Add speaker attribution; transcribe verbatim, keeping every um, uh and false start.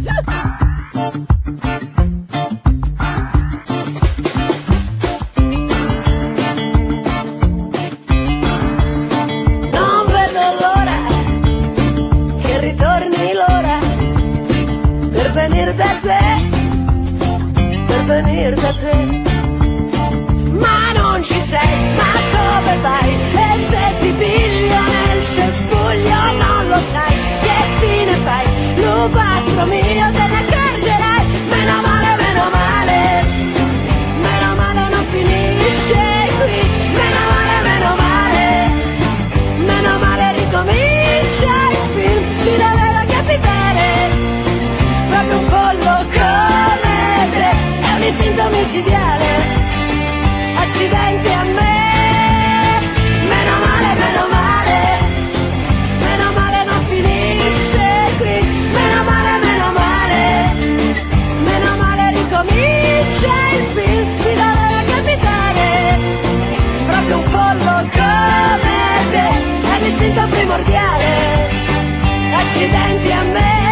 Speaker 1: Non vedo l'ora che ritorni l'ora per venire da te, per venire da te. Ma non ci sei, ma dove vai? E se ti piglio nel cespuglio non lo sai, che fine fai? Lupastro mio, te ne accorgerai. Meno male, meno male, meno male non finisce qui. Meno male, meno male, meno male ricomincia il film. Ci doveva capitare proprio un pollo come te, è un istinto micidiale. Accidenti a me, meno male, meno male, meno male non finisce qui. Meno male, meno male, meno male ricomincia il film. Ti doveva capitare proprio un pollo come te, è l'istinto primordiale. Accidenti a me.